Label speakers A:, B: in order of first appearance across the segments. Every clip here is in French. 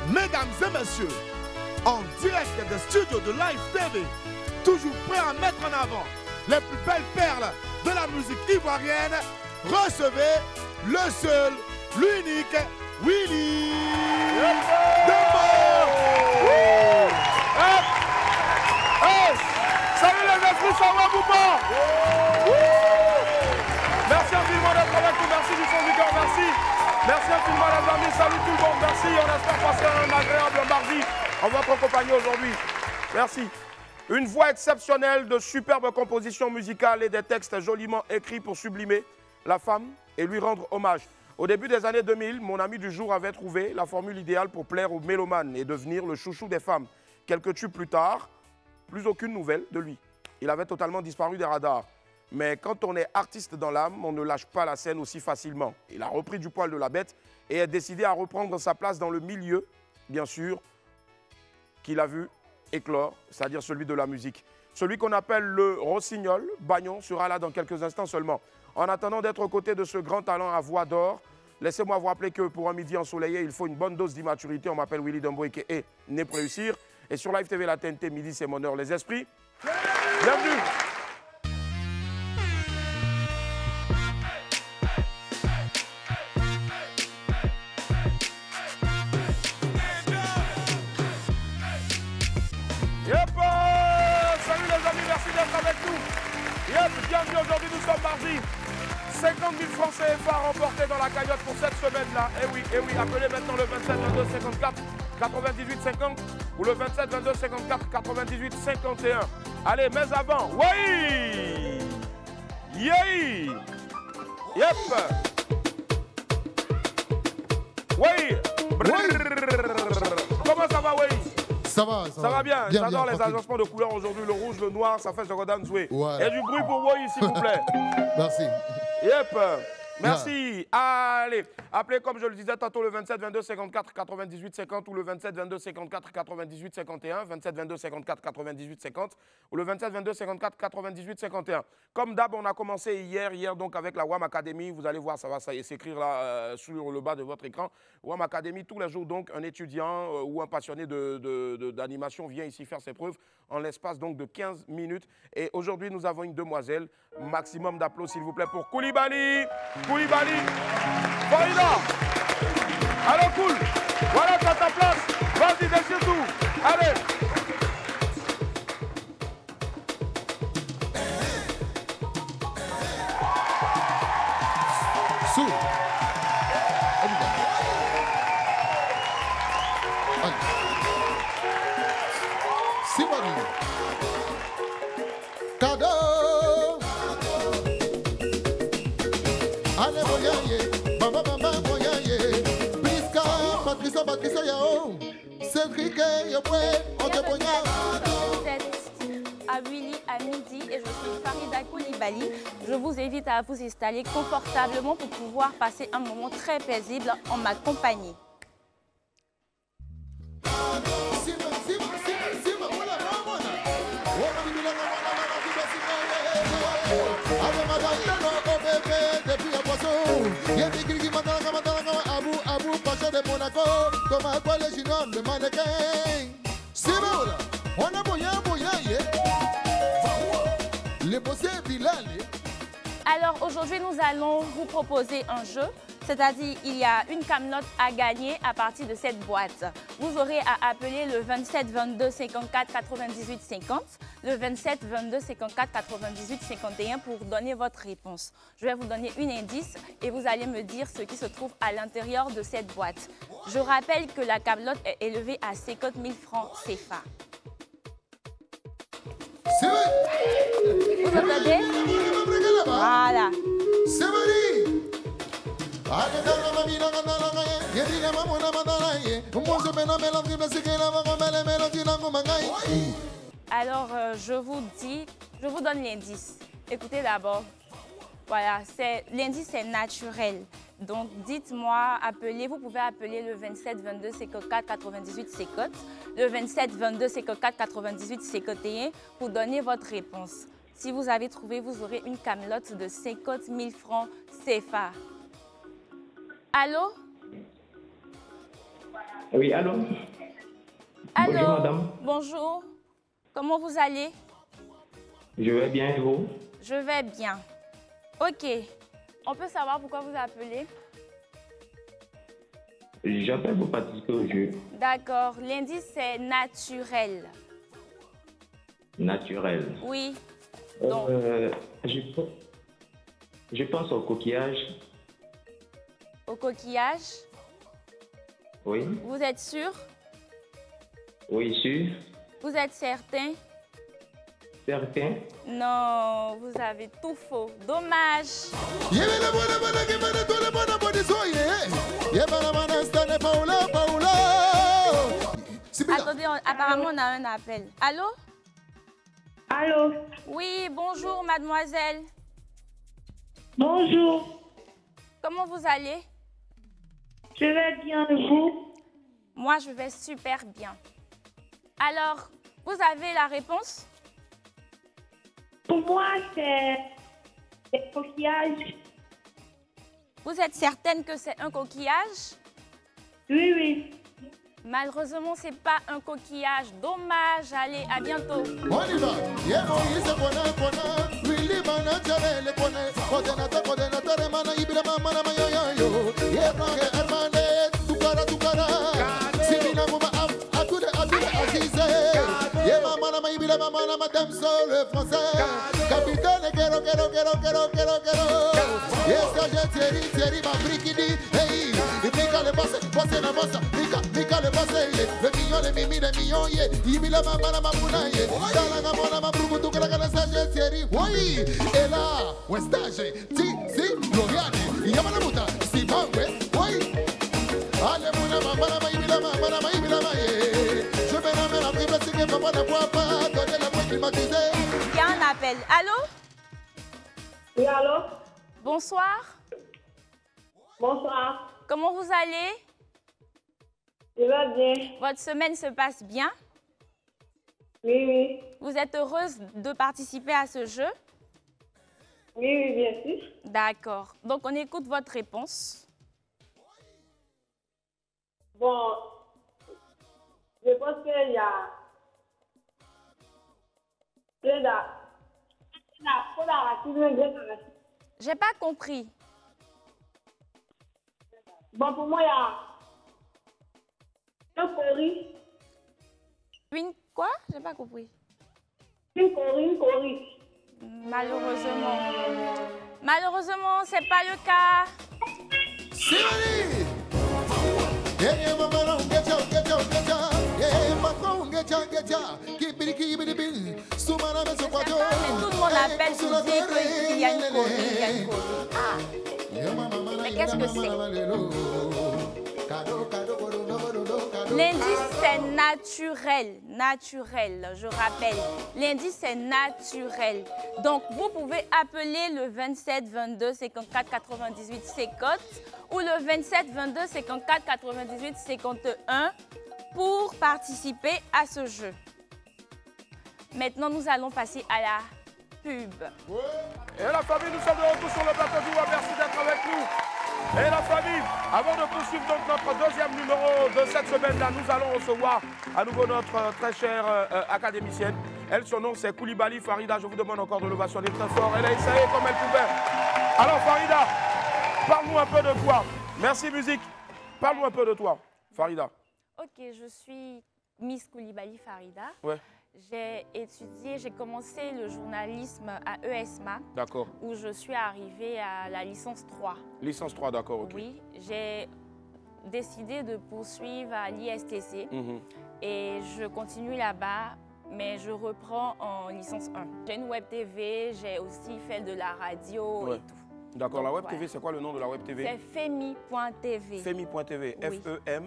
A: Mesdames et messieurs, en direct des studios de Live TV, toujours prêt à mettre en avant les plus belles perles de la musique ivoirienne, recevez le seul, l'unique Willy Dembo.
B: Salut les esprits, ça va ou pas? Merci infiniment d'être avec nous, merci du fond du cœur, merci. Merci infiniment les amis, salut tout le monde, merci. On espère passer un agréable mardi en votre compagnie aujourd'hui. Merci. Une voix exceptionnelle, de superbes compositions musicales et des textes joliment écrits pour sublimer la femme et lui rendre hommage. Au début des années 2000, mon ami du jour avait trouvé la formule idéale pour plaire aux mélomanes et devenir le chouchou des femmes. Quelques tubes plus tard, plus aucune nouvelle de lui. Il avait totalement disparu des radars. Mais quand on est artiste dans l'âme, on ne lâche pas la scène aussi facilement. Il a repris du poil de la bête et a décidé à reprendre sa place dans le milieu, bien sûr, qu'il a vu éclore, c'est-à-dire celui de la musique. Celui qu'on appelle le Rossignol, Bagnon, sera là dans quelques instants seulement. En attendant d'être aux côtés de ce grand talent à voix d'or, laissez-moi vous rappeler que pour un midi ensoleillé, il faut une bonne dose d'immaturité. On m'appelle Willy Dembo et né pour réussir. Et sur Live TV, la TNT, midi, c'est mon heure. Les esprits, bienvenue. Salut les amis, merci d'être avec nous. Bienvenue, aujourd'hui nous sommes mardi. 50 000 francs CFA remportés dans la cagnotte pour cette semaine-là. Eh oui, appelez maintenant le 27 22 54 98 50 ou le 27 22 54 98 51. Allez, mais avant, oui! Yeah! Yep! Oui! Comment ça va, oui?
C: Ça va,
B: ça va bien. J'adore les agencements de couleurs aujourd'hui. Le rouge, le noir, ça fait ce Rodan Zoué.
C: Ouais.
B: Et du bruit pour Woyi, s'il vous plaît.
C: Merci.
B: Yep. Merci. Allez, appelez comme je le disais tantôt le 27 22 54 98 50 ou le 27 22 54 98 51, 27 22 54 98 50 ou le 27 22 54 98 51. Comme d'hab, on a commencé hier donc avec la WAM Academy. Vous allez voir, ça va s'écrire là sur le bas de votre écran. WAM Academy, tous les jours donc, un étudiant ou un passionné d'animation vient ici faire ses preuves en l'espace donc de 15 minutes. Et aujourd'hui, nous avons une demoiselle. Maximum d'applaudissements s'il vous plaît pour Koulibaly. Koulibaly, Farida. Alors cool, voilà t'as ta place. Vas-y, déchire tout. Allez.
C: Sous. Sibari. Cadeau. Allez, voyez, maman, voyez. Prisca, Patricia, Yao. Cédric, Yopoué, on te poignard.
D: Vous êtes à Willy à midi et je suis Farida Koulibaly. Je vous invite à vous installer confortablement pour pouvoir passer un moment très paisible en ma compagnie. Alors aujourd'hui, nous allons vous proposer un jeu, c'est-à-dire il y a une camelote à gagner à partir de cette boîte. Vous aurez à appeler le 27 22 54 98 50, le 27 22 54 98 51 pour donner votre réponse. Je vais vous donner un indice et vous allez me dire ce qui se trouve à l'intérieur de cette boîte. Je rappelle que la camelote est élevée à 50 000 francs CFA. Vous entendez? Voilà. Alors, je vous donne l'indice. Écoutez d'abord. Voilà, l'indice est naturel. Donc, dites-moi, vous pouvez appeler le 27 22 54 98 50, le 27 22 54 98 51 pour donner votre réponse. Si vous avez trouvé, vous aurez une camelote de 50 000 francs CFA. Allô?
E: Oui, allô?
D: Allô?
E: Bonjour, madame.
D: Bonjour. Comment vous allez?
E: Je vais bien et vous?
D: Je vais bien. Ok. On peut savoir pourquoi vous appelez?
E: J'appelle pour participer au jeu.
D: D'accord. L'indice, c'est naturel.
E: Naturel.
D: Oui. Donc,
E: je pense au coquillage.
D: au coquillage.
E: Oui.
D: Vous êtes sûr?
E: Oui, sûr.
D: Vous êtes certain?
E: Certain.
D: Non, vous avez tout faux. Dommage. Attendez, apparemment on a un appel. Allô?
F: Allô?
D: Oui, bonjour mademoiselle.
F: Bonjour.
D: Comment vous allez?
F: Je vais bien et vous?
D: Moi, je vais super bien. Alors, vous avez la réponse?
F: Pour moi, c'est des coquillages.
D: Vous êtes certaine que c'est un coquillage?
F: Oui, oui.
D: Malheureusement, c'est pas un coquillage. Dommage. Allez, à bientôt.
C: On y va. Madame Sol français, capitaine, Thierry, ma brigidi, hey, Mika le boss, bossé na bossa, Mika le boss, le million, les mimi, les millions, il la maman, la mamuna, dans la mona, ma brume, tout la sage, Thierry, oui, et là, Westage, si, Gloriane, Yamana Muta, Simangwe, oui, allez, mona, maman, il la maman, je vais la la prime, c'est que papa ne boit pas, donner la boîte climatisée.
D: Il y a un appel. Allô?
F: Oui, allô?
D: Bonsoir.
F: Bonsoir.
D: Comment vous allez?
F: Je vais bien.
D: Votre semaine se passe bien?
F: Oui, oui.
D: Vous êtes heureuse de participer à ce jeu?
F: Oui, bien sûr.
D: D'accord. Donc, on écoute votre réponse.
F: Bon, je pense qu'il y a plein
D: J'ai pas compris.
F: Bon, pour moi, il y a un cori.
D: Une quoi? J'ai pas compris.
F: Une cori.
D: Malheureusement, c'est pas le cas.
C: Simani!
D: Tout le monde appelle pour dire qu'il y a une Corée. Ah. Mais qu'est-ce que c'est? L'indice, c'est naturel, je rappelle. L'indice, c'est naturel. Donc, vous pouvez appeler le 27 22 54 98 50 ou le 27 22 54 98 51 pour participer à ce jeu. Maintenant, nous allons passer à la pub.
B: Et la famille, nous sommes de retour sur le plateau du Roi. Merci d'être avec nous. Et la famille, avant de poursuivre donc notre deuxième numéro de cette semaine-là, nous allons recevoir à nouveau notre très chère académicienne. Elle, son nom, c'est Koulibaly Farida. Je vous demande encore de l'ovationner très fort. Elle a essayé comme elle pouvait. Alors, Farida, parle-nous un peu de toi. Merci, musique. Parle-nous un peu de toi, Farida.
D: Ok, je suis Miss Koulibaly Farida.
B: Ouais.
D: J'ai commencé le journalisme à ESMA.
B: D'accord.
D: Où je suis arrivée à la licence 3.
B: Licence 3, d'accord, ok.
D: Oui, j'ai décidé de poursuivre à l'ISTC et je continue là-bas, mais je reprends en licence 1. J'ai une web TV, j'ai aussi fait de la radio et tout.
B: D'accord, la web TV, c'est quoi le nom de la web TV?
D: C'est Femi.tv.
B: Femi.tv,
D: oui.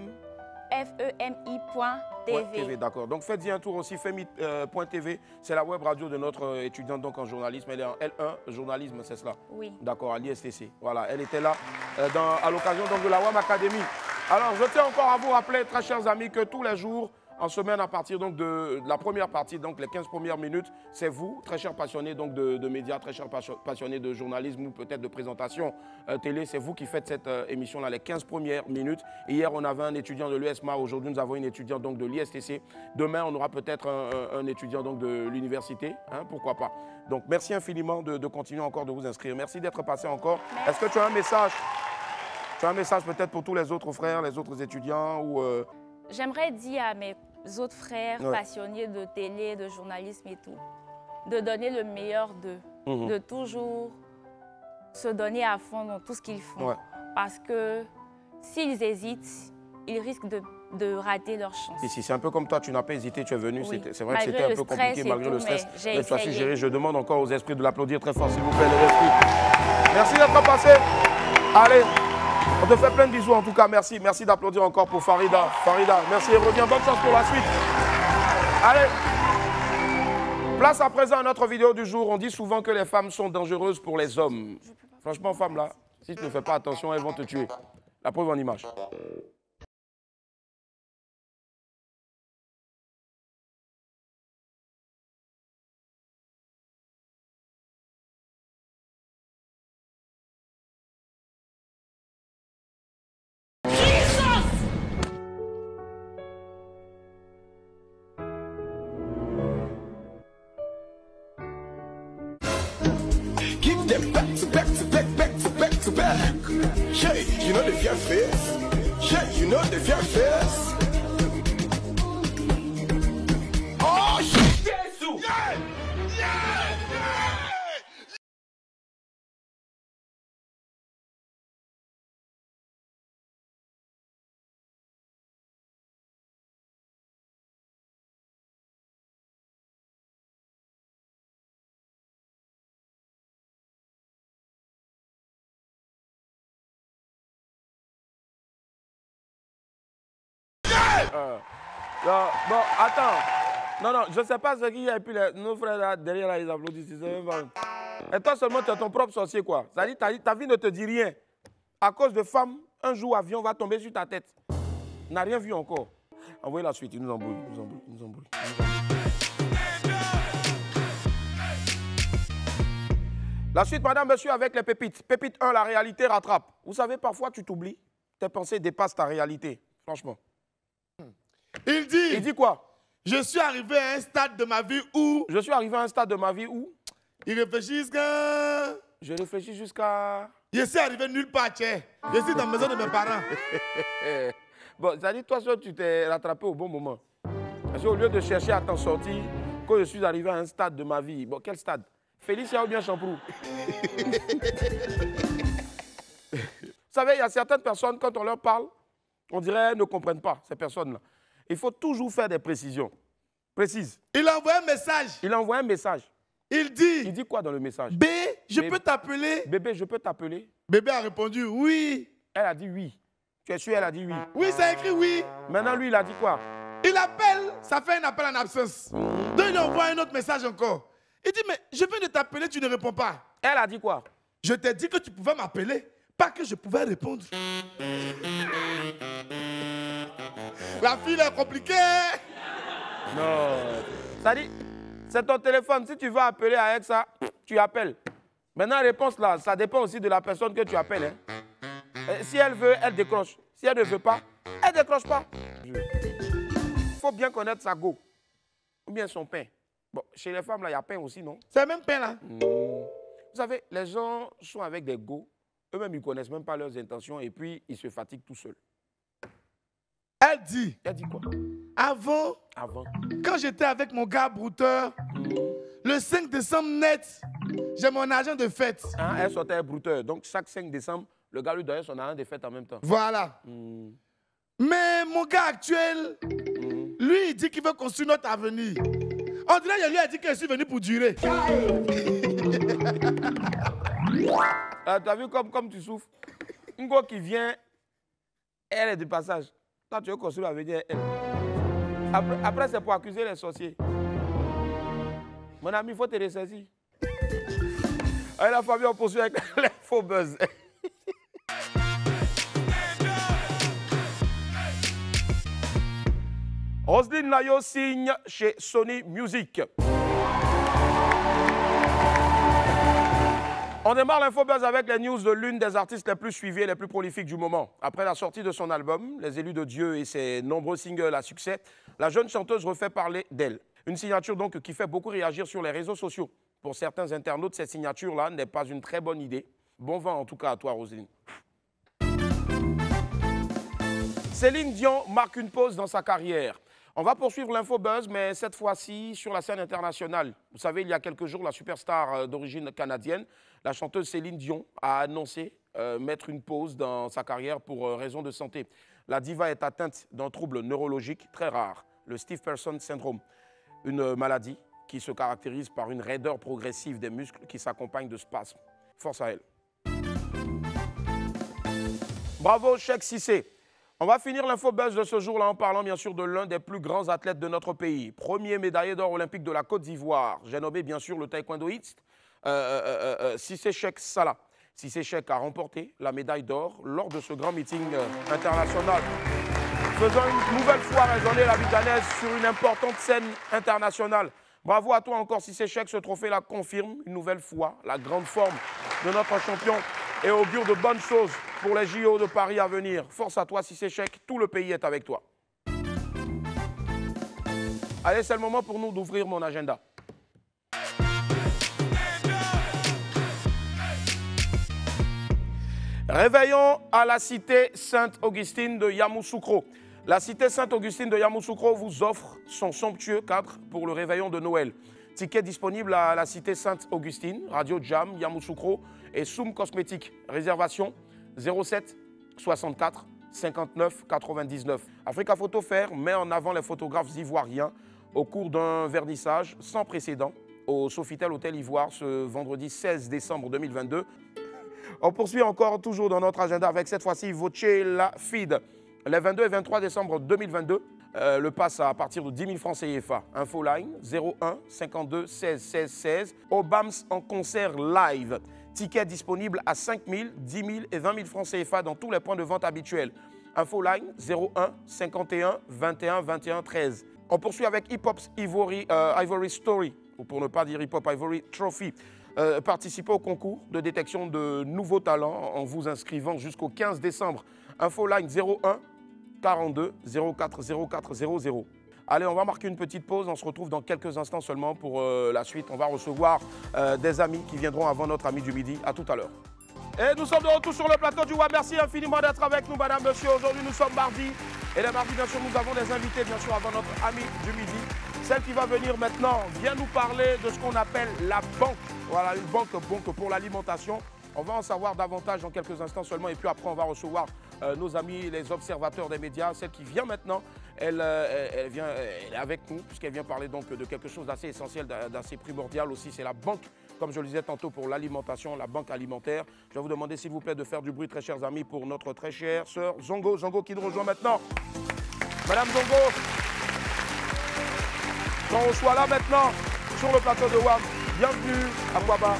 B: FEMI.tv, d'accord. Donc faites-y un tour aussi, Femi.tv, c'est la web radio de notre étudiante donc en journalisme. Elle est en L1, journalisme, c'est cela?
D: Oui.
B: D'accord, à l'ISTC. Voilà, elle était là à l'occasion de la WAM Academy. Alors, je tiens encore à vous rappeler, très chers amis, que tous les jours, En semaine, à partir donc, de la première partie, donc les 15 premières minutes, c'est vous, très chers passionnés donc, de médias, très chers passionnés de journalisme ou peut-être de présentation télé, c'est vous qui faites cette émission-là, les 15 premières minutes. Hier, on avait un étudiant de l'USMA, aujourd'hui, nous avons une étudiante donc, de l'ISTC. Demain, on aura peut-être un étudiant donc, de l'université, hein, pourquoi pas. Donc, merci infiniment de continuer encore de vous inscrire. Merci d'être passé encore. Est-ce que tu as un message? Tu as un message peut-être pour tous les autres frères, les autres étudiants ou
D: J'aimerais dire à mes autres frères passionnés de télé, de journalisme et tout, de donner le meilleur d'eux, de toujours se donner à fond dans tout ce qu'ils font. Parce que s'ils hésitent, ils risquent de rater leur chance.
B: Si, c'est un peu comme toi, tu n'as pas hésité, tu es venu.
D: Oui.
B: C'est vrai que c'était un peu compliqué malgré le stress.
D: Mais
B: tu as su gérer. Je demande encore aux esprits de l'applaudir très fort, s'il vous plaît, les esprits. Merci d'être passé. Allez. On te fait plein de bisous en tout cas, merci. Merci d'applaudir encore pour Farida. Farida, merci et reviens. Bonne chance pour la suite. Allez. Place à présent à notre vidéo du jour. On dit souvent que les femmes sont dangereuses pour les hommes. Franchement, femme là, si tu ne fais pas attention, elles vont te tuer. La preuve en image.
G: Give them back to back to back, back to back to back. Hey, you know the fear face. Hey, you know the fear face. Oh shit! Jesus! Yeah! Yeah! Yeah!
B: Bon, attends. Non, je ne sais pas ce qu'il y a. Et puis nos frères là, derrière, là, ils applaudissent. Et toi seulement, tu es ton propre sorcier, quoi. Ça dit, ta vie ne te dit rien. À cause de femmes, un jour, avion va tomber sur ta tête. On n'a rien vu encore. Envoyez la suite, il nous embrouille. La suite, madame, monsieur, avec les pépites. Pépite 1, la réalité rattrape. Vous savez, parfois, tu t'oublies. Tes pensées dépassent ta réalité. Franchement.
A: Il dit
B: quoi?
A: Je suis arrivé à un stade de ma vie où...
B: Je suis arrivé à un stade de ma vie où...
A: Il réfléchit jusqu'à...
B: Je réfléchis jusqu'à...
A: Je suis arrivé nulle part, tiens. Je suis dans la maison de mes parents.
B: Bon, ça dit, toi, tu t'es rattrapé au bon moment. Parce qu'au lieu de chercher à t'en sortir, quand je suis arrivé à un stade de ma vie... Bon, quel stade? Félicia ou bien Champrou? Vous savez, il y a certaines personnes, quand on leur parle, on dirait qu'elles ne comprennent pas, ces personnes-là. Il faut toujours faire des précisions. Précise.
A: Il a envoyé un message.
B: Il a envoyé un message.
A: Il dit...
B: Il dit quoi dans le message?
A: B, je peux t'appeler?
B: Bébé, je peux t'appeler?
A: Bébé a répondu oui.
B: Elle a dit oui. Tu es sûr, elle a dit oui.
A: Oui, ça a écrit oui.
B: Maintenant, lui, il a dit quoi?
A: Il appelle, ça fait un appel en absence. Donc, il envoie un autre message encore. Il dit, mais je viens de t'appeler, tu ne réponds pas.
B: Elle a dit quoi? Je
A: t'ai dit que tu pouvais m'appeler, pas que je pouvais répondre. La fille est compliquée.
B: Non. Ça dit, c'est ton téléphone. Si tu veux appeler avec ça, tu appelles. Maintenant, la réponse là, ça dépend aussi de la personne que tu appelles. Hein. Si elle veut, elle décroche. Si elle ne veut pas, elle ne décroche pas. Il faut bien connaître sa go. Ou bien son pain. Bon, chez les femmes, là, il y a pain aussi, non?
A: C'est le même pain là.
B: Vous savez, les gens sont avec des go. Eux-mêmes, ils ne connaissent même pas leurs intentions et puis ils se fatiguent tout seuls.
A: Elle dit
B: quoi?
A: Avant, quand j'étais avec mon gars brouteur, le 5 décembre net, j'ai mon argent de fête.
B: Hein, elle sortait un brouteur. Donc, chaque 5 décembre, le gars lui donnait son argent de fête en même temps.
A: Voilà. Mais mon gars actuel, lui, il dit qu'il veut construire notre avenir. On dirait qu'il lui a dit que je suis venu pour durer.
B: T'as vu comme tu souffres? Ngo qui vient, elle est de passage. Quand tu veux construire l'avenir, elle. Après c'est pour accuser les sorciers. Mon ami, il faut te ressaisir. Allez, la famille, on poursuit avec les faux buzz. Roselyne Layo signe chez Sony Music. On démarre l'Infobuzz avec les news de l'une des artistes les plus suivies et les plus prolifiques du moment. Après la sortie de son album, Les Élus de Dieu et ses nombreux singles à succès, la jeune chanteuse refait parler d'elle. Une signature donc qui fait beaucoup réagir sur les réseaux sociaux. Pour certains internautes, cette signature-là n'est pas une très bonne idée. Bon vent en tout cas à toi, Roselyne. Céline Dion marque une pause dans sa carrière. On va poursuivre l'Infobuzz, mais cette fois-ci sur la scène internationale. Vous savez, il y a quelques jours, la superstar d'origine canadienne, la chanteuse Céline Dion, a annoncé mettre une pause dans sa carrière pour raison de santé. La diva est atteinte d'un trouble neurologique très rare, le Stiff Person Syndrome, une maladie qui se caractérise par une raideur progressive des muscles qui s'accompagne de spasmes. Force à elle. Bravo, Cheikh Cissé. On va finir l'Infobuzz de ce jour-là en parlant bien sûr de l'un des plus grands athlètes de notre pays. Premier médaillé d'or olympique de la Côte d'Ivoire. J'ai nommé bien sûr le taekwondoïste Cissé Cheikh Salah. Cissé Cheikh a remporté la médaille d'or lors de ce grand meeting international. Faisant une nouvelle fois résonner la Bicanaise sur une importante scène internationale. Bravo à toi encore Cissé Cheikh, ce trophée-là confirme une nouvelle fois la grande forme de notre champion et augure de bonnes choses pour les JO de Paris à venir. Force à toi Cissé Cheikh, tout le pays est avec toi. Allez, c'est le moment pour nous d'ouvrir mon agenda. Réveillons à la cité Sainte-Augustine de Yamoussoukro. La cité Sainte-Augustine de Yamoussoukro vous offre son somptueux cadre pour le réveillon de Noël. Ticket disponible à la cité Sainte-Augustine, Radio Jam, Yamoussoukro et Soum Cosmétique. Réservation 07 64 59 99. Africa Photo Fair met en avant les photographes ivoiriens au cours d'un vernissage sans précédent au Sofitel Hôtel Ivoire ce vendredi 16 décembre 2022. On poursuit encore toujours dans notre agenda avec cette fois-ci Voce la Feed. Les 22 et 23 décembre 2022, le pass à partir de 10 000 francs CFA. Infoline 01 52 16 16 16. Obams en concert live. Tickets disponibles à 5 000, 10 000 et 20 000 francs CFA dans tous les points de vente habituels. Infoline 01 51 21 21 13. On poursuit avec Hip Hop Ivory Story, ou pour ne pas dire Hip Hop Ivory Trophy. Participez au concours de détection de nouveaux talents en vous inscrivant jusqu'au 15 décembre. Infoline 01 42 04 04 00. Allez, on va marquer une petite pause. On se retrouve dans quelques instants seulement pour la suite. On va recevoir des amis qui viendront avant notre ami du midi. À tout à l'heure. Et nous sommes de retour sur le plateau du WAP. Merci infiniment d'être avec nous, madame, monsieur. Aujourd'hui, nous sommes mardi. Et les mardis, bien sûr, nous avons des invités, bien sûr, avant notre ami du midi. Celle qui va venir maintenant vient nous parler de ce qu'on appelle la banque. Voilà, une banque pour l'alimentation. On va en savoir davantage dans quelques instants seulement. Et puis après, on va recevoir nos amis, les observateurs des médias. Celle qui vient maintenant, elle est avec nous, puisqu'elle vient parler donc de quelque chose d'assez essentiel, d'assez primordial aussi. C'est la banque, comme je le disais tantôt, pour l'alimentation, la banque alimentaire. Je vais vous demander, s'il vous plaît, de faire du bruit, très chers amis, pour notre très chère sœur Zongo. Zongo qui nous rejoint maintenant. Madame Zongo, on reçoit là maintenant, sur le plateau de WAM. Bienvenue à Kouaba.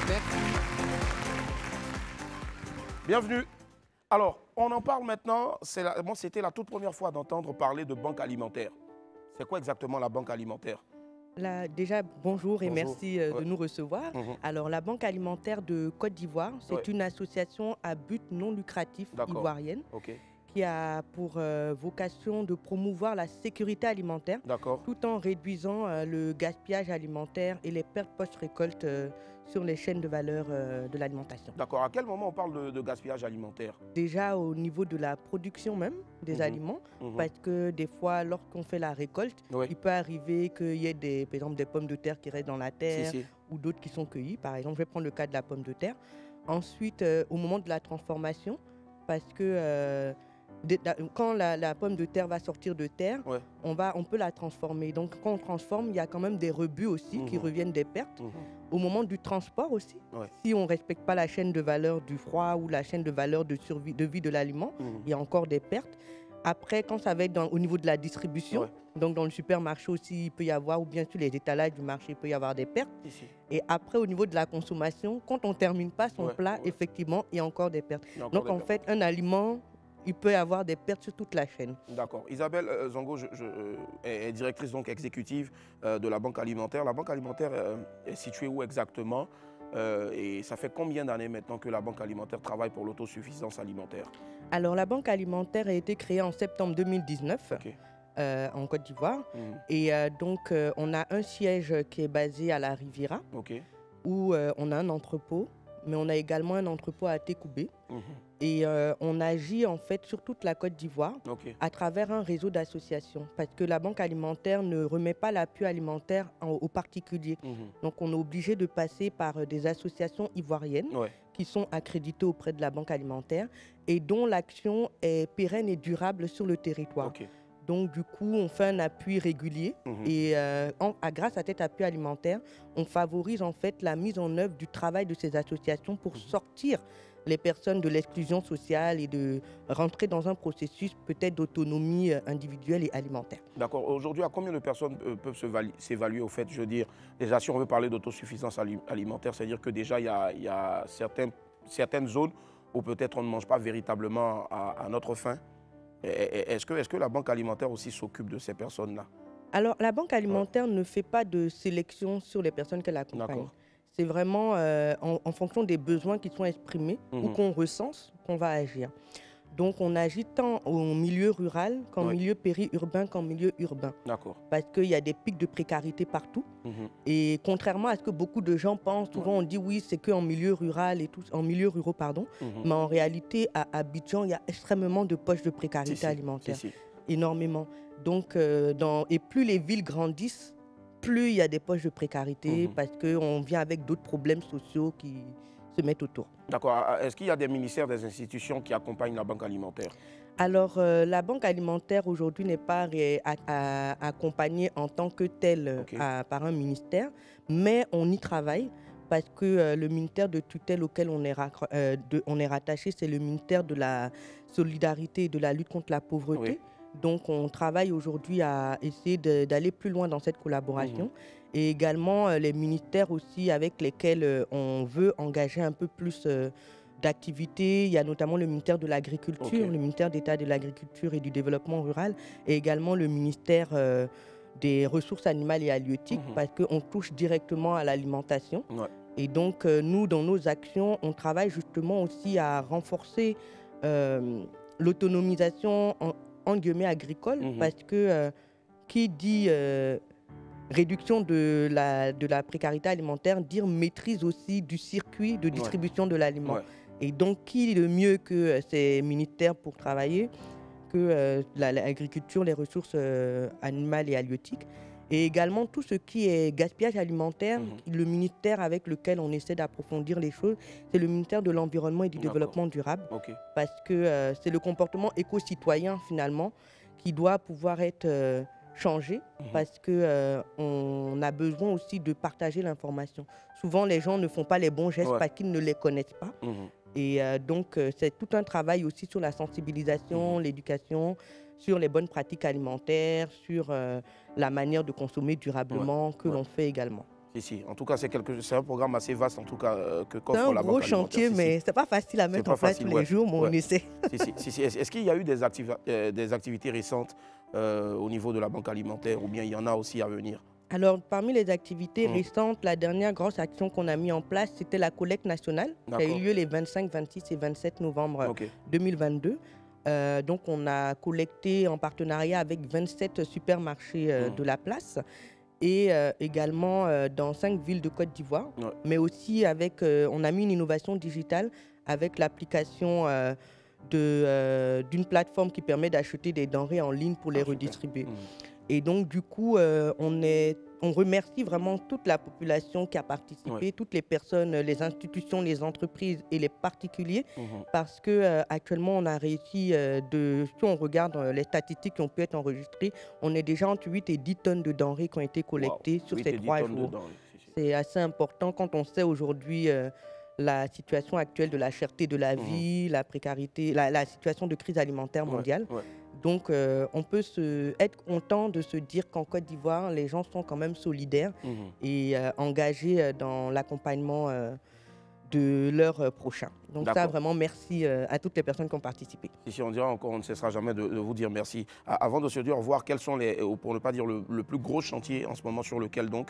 B: Bienvenue. Alors, on en parle maintenant. Moi, c'était la toute première fois d'entendre parler de banque alimentaire. C'est quoi exactement la banque alimentaire?
H: Déjà, bonjour et merci de nous recevoir. Alors, la Banque alimentaire de Côte d'Ivoire, c'est une association à but non lucratif ivoirienne qui a pour vocation de promouvoir la sécurité alimentaire tout en réduisant le gaspillage alimentaire et les pertes post-récolte sur les chaînes de valeur de l'alimentation.
B: D'accord. À quel moment on parle de gaspillage alimentaire? Déjà
H: au niveau de la production même des aliments, parce que des fois, lorsqu'on fait la récolte, il peut arriver qu'il y ait par exemple des pommes de terre qui restent dans la terre ou d'autres qui sont cueillies. Par exemple, je vais prendre le cas de la pomme de terre. Ensuite, au moment de la transformation, parce que quand la pomme de terre va sortir de terre, on peut la transformer. Donc quand on transforme, il y a quand même des rebuts aussi qui reviennent des pertes. Au moment du transport aussi, si on ne respecte pas la chaîne de valeur du froid ou la chaîne de valeur de vie de l'aliment, il y a encore des pertes. Après, quand ça va être au niveau de la distribution, donc dans le supermarché aussi, il peut y avoir, ou bien sur les étalages du marché, il peut y avoir des pertes. Et après, au niveau de la consommation, quand on ne termine pas son plat, effectivement, il y a encore des pertes. Donc en fait, un aliment, il peut y avoir des pertes sur toute la chaîne.
B: D'accord. Isabelle Zongo est directrice donc exécutive de la Banque Alimentaire. La Banque Alimentaire est située où exactement et ça fait combien d'années maintenant que la Banque Alimentaire travaille pour l'autosuffisance alimentaire?
H: Alors, la Banque Alimentaire a été créée en septembre 2019 en Côte d'Ivoire. Et donc, on a un siège qui est basé à la Riviera, où on a un entrepôt, mais on a également un entrepôt à Tékoubé. Et on agit en fait sur toute la Côte d'Ivoire à travers un réseau d'associations. Parce que la Banque Alimentaire ne remet pas l'appui alimentaire aux particuliers. Donc on est obligé de passer par des associations ivoiriennes qui sont accréditées auprès de la Banque Alimentaire et dont l'action est pérenne et durable sur le territoire. Donc du coup, on fait un appui régulier et grâce à cet appui alimentaire, on favorise en fait la mise en œuvre du travail de ces associations pour sortir les personnes de l'exclusion sociale et de rentrer dans un processus peut-être d'autonomie individuelle et alimentaire.
B: D'accord. Aujourd'hui, à combien de personnes peuvent s'évaluer au fait, je veux dire, déjà si on veut parler d'autosuffisance alimentaire, c'est-à-dire que déjà il y a certaines zones où peut-être on ne mange pas véritablement à notre faim. Est-ce que la Banque Alimentaire aussi s'occupe de ces personnes-là?
H: Alors, la Banque Alimentaire ne fait pas de sélection sur les personnes qu'elle accompagne. C'est vraiment en fonction des besoins qui sont exprimés ou qu'on recense qu'on va agir. Donc, on agit tant au milieu rural qu'en milieu périurbain qu'en milieu urbain.
B: D'accord.
H: Parce qu'il y a des pics de précarité partout. Et contrairement à ce que beaucoup de gens pensent, souvent on dit oui, c'est qu'en milieu rural et tout, en milieu rural, pardon. Mais en réalité, à Abidjan, il y a extrêmement de poches de précarité alimentaire. Énormément. Donc, et plus les villes grandissent, plus il y a des poches de précarité parce qu'on vient avec d'autres problèmes sociaux qui se mettent autour.
B: D'accord. Est-ce qu'il y a des ministères, des institutions qui accompagnent la Banque Alimentaire?
H: Alors, la Banque Alimentaire aujourd'hui n'est pas accompagnée en tant que telle par un ministère, mais on y travaille parce que le ministère de tutelle auquel on est rattaché, c'est le ministère de la solidarité et de la lutte contre la pauvreté. Donc, on travaille aujourd'hui à essayer d'aller plus loin dans cette collaboration. Et également, les ministères aussi avec lesquels on veut engager un peu plus d'activités. Il y a notamment le ministère de l'Agriculture, le ministère d'État de l'Agriculture et du Développement rural, et également le ministère des Ressources animales et halieutiques, parce qu'on touche directement à l'alimentation. Et donc, nous, dans nos actions, on travaille justement aussi à renforcer l'autonomisation en guillemets agricole, parce que qui dit réduction de la précarité alimentaire, dire maîtrise aussi du circuit de distribution de l'aliment. Et donc, qui le mieux que ces ministères pour travailler que l'agriculture, les ressources animales et halieutiques, et également tout ce qui est gaspillage alimentaire, le ministère avec lequel on essaie d'approfondir les choses, c'est le ministère de l'Environnement et du Développement durable, parce que c'est le comportement éco-citoyen finalement qui doit pouvoir être changé, parce qu'on a besoin aussi de partager l'information. Souvent, les gens ne font pas les bons gestes parce qu'ils ne les connaissent pas. Et donc, c'est tout un travail aussi sur la sensibilisation, l'éducation, sur les bonnes pratiques alimentaires, sur la manière de consommer durablement que l'on fait également.
B: En tout cas, c'est un programme assez vaste en tout cas que qu'offre la Banque Alimentaire.
H: C'est un gros chantier, mais c'est pas facile à mettre en place tous les jours, mais on essaie.
B: Est-ce qu'il y a eu des activités récentes au niveau de la Banque Alimentaire ou bien il y en a aussi à venir?
H: Alors, parmi les activités récentes, la dernière grosse action qu'on a mise en place, c'était la collecte nationale qui a eu lieu les 25, 26 et 27 novembre 2022. Donc, on a collecté en partenariat avec 27 supermarchés de la place et également dans 5 villes de Côte d'Ivoire. Mais aussi, on a mis une innovation digitale avec l'application d'une plateforme qui permet d'acheter des denrées en ligne pour les redistribuer. Et donc, du coup, on remercie vraiment toute la population qui a participé, toutes les personnes, les institutions, les entreprises et les particuliers, parce qu'actuellement, on a réussi, si on regarde les statistiques qui ont pu être enregistrées, on est déjà entre 8 et 10 tonnes de denrées qui ont été collectées sur ces 3 jours. C'est assez important quand on sait aujourd'hui la situation actuelle de la cherté de la vie, la précarité, la situation de crise alimentaire mondiale. Donc, on peut être content de se dire qu'en Côte d'Ivoire, les gens sont quand même solidaires et engagés dans l'accompagnement de leurs prochains. Donc ça, vraiment, merci à toutes les personnes qui ont participé.
B: Ici, on dira encore, on ne cessera jamais de vous dire merci. Avant de se dire au revoir, quels sont les, pour ne pas dire le plus gros chantier en ce moment sur lequel donc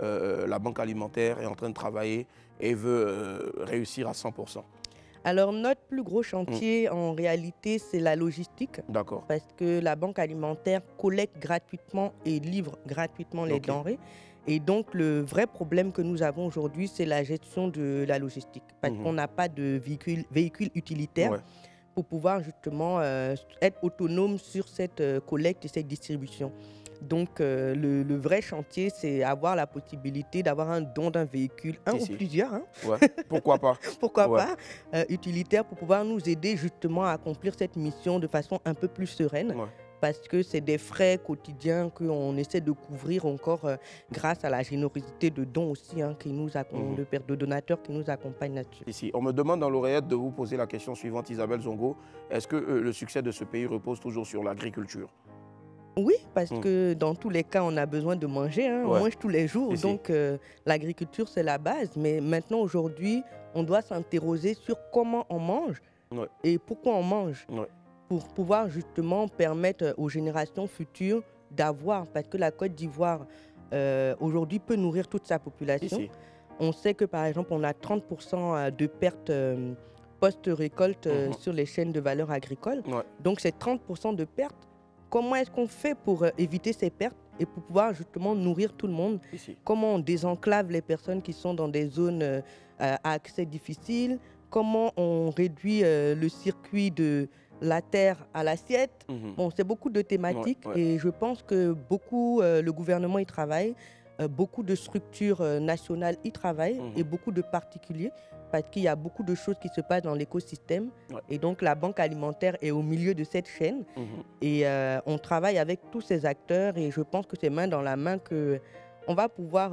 B: la Banque alimentaire est en train de travailler et veut réussir à 100%?
H: Alors, notre plus gros chantier, en réalité, c'est la logistique.
B: D'accord.
H: Parce que la Banque alimentaire collecte gratuitement et livre gratuitement les denrées. Et donc, le vrai problème que nous avons aujourd'hui, c'est la gestion de la logistique. Parce qu'on n'a pas de véhicule utilitaire pour pouvoir justement être autonome sur cette collecte et cette distribution. Donc, le vrai chantier, c'est avoir la possibilité d'avoir un don d'un véhicule, un ou plusieurs. Hein.
B: Ouais. Pourquoi pas?
H: Pourquoi pas utilitaire pour pouvoir nous aider justement à accomplir cette mission de façon un peu plus sereine. Parce que c'est des frais quotidiens qu'on essaie de couvrir encore grâce à la générosité de dons aussi, hein, qui nous de donateurs qui nous accompagnent là-dessus.
B: Ici, on me demande dans l'oreillette de vous poser la question suivante, Isabelle Zongo. Est-ce que le succès de ce pays repose toujours sur l'agriculture?
H: Oui, parce que dans tous les cas, on a besoin de manger. Hein, on mange tous les jours, donc l'agriculture, c'est la base. Mais maintenant, aujourd'hui, on doit s'interroger sur comment on mange et pourquoi on mange. Pour pouvoir justement permettre aux générations futures d'avoir, parce que la Côte d'Ivoire aujourd'hui peut nourrir toute sa population. On sait que par exemple on a 30% de pertes post-récolte sur les chaînes de valeur agricole. Donc c'est 30% de pertes. Comment est-ce qu'on fait pour éviter ces pertes et pour pouvoir justement nourrir tout le monde? Comment on désenclave les personnes qui sont dans des zones à accès difficile? Comment on réduit le circuit de la terre à l'assiette? Bon, c'est beaucoup de thématiques et je pense que beaucoup, le gouvernement y travaille, beaucoup de structures nationales y travaillent et beaucoup de particuliers parce qu'il y a beaucoup de choses qui se passent dans l'écosystème et donc la Banque alimentaire est au milieu de cette chaîne et on travaille avec tous ces acteurs et je pense que c'est main dans la main qu'on va pouvoir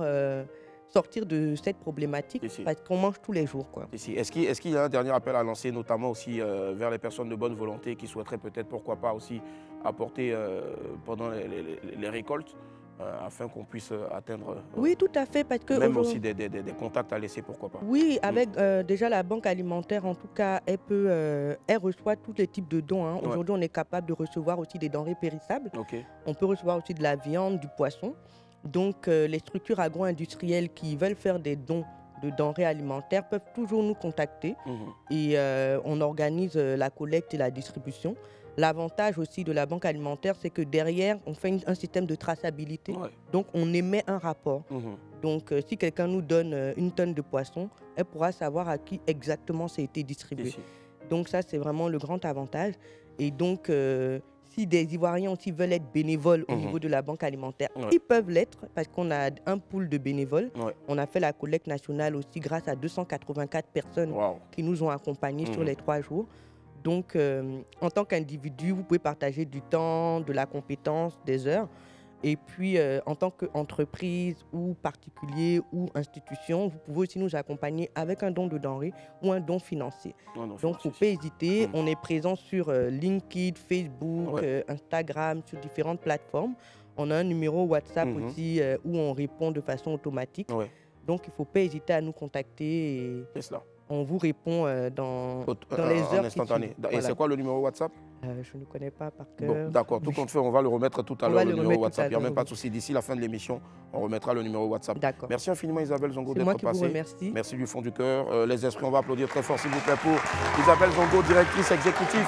H: sortir de cette problématique parce qu'on mange tous les jours.
B: Est-ce qu'il y a un dernier appel à lancer, notamment aussi vers les personnes de bonne volonté qui souhaiteraient peut-être, pourquoi pas, aussi apporter pendant les récoltes afin qu'on puisse atteindre...
H: oui, tout à fait. Parce que
B: même aussi des contacts à laisser, pourquoi pas.
H: Oui, avec déjà la Banque alimentaire, en tout cas, elle reçoit tous les types de dons. Hein. Aujourd'hui, on est capable de recevoir aussi des denrées périssables. On peut recevoir aussi de la viande, du poisson. Donc, les structures agro-industrielles qui veulent faire des dons de denrées alimentaires peuvent toujours nous contacter et on organise la collecte et la distribution. L'avantage aussi de la Banque alimentaire, c'est que derrière, on fait un système de traçabilité. Donc, on émet un rapport. Donc, si quelqu'un nous donne une tonne de poisson, elle pourra savoir à qui exactement ça a été distribué. Donc, ça, c'est vraiment le grand avantage. Et donc, si des Ivoiriens aussi veulent être bénévoles au niveau de la Banque alimentaire, ils peuvent l'être parce qu'on a un pool de bénévoles. On a fait la collecte nationale aussi grâce à 284 personnes qui nous ont accompagnés sur les 3 jours. Donc, en tant qu'individu, vous pouvez partager du temps, de la compétence, des heures. Et puis, en tant qu'entreprise ou particulier ou institution, vous pouvez aussi nous accompagner avec un don de denrées ou un don financier. Donc, il ne faut pas hésiter. On est présent sur LinkedIn, Facebook, Instagram, sur différentes plateformes. On a un numéro WhatsApp aussi où on répond de façon automatique. Donc, il ne faut pas hésiter à nous contacter. C'est cela. On vous répond dans les heures
B: instantanées. Et c'est quoi le numéro WhatsApp?
H: Je ne connais pas par cœur.
B: Bon, d'accord, tout compte fait, on va le remettre tout à l'heure, le numéro WhatsApp. Il n'y a même pas de souci. D'ici la fin de l'émission, on remettra le numéro WhatsApp. Merci infiniment Isabelle Zongo d'être passée.
H: Vous remercie.
B: Merci du fond du cœur. Les esprits, on va applaudir très fort s'il vous plaît pour Isabelle Zongo, directrice exécutive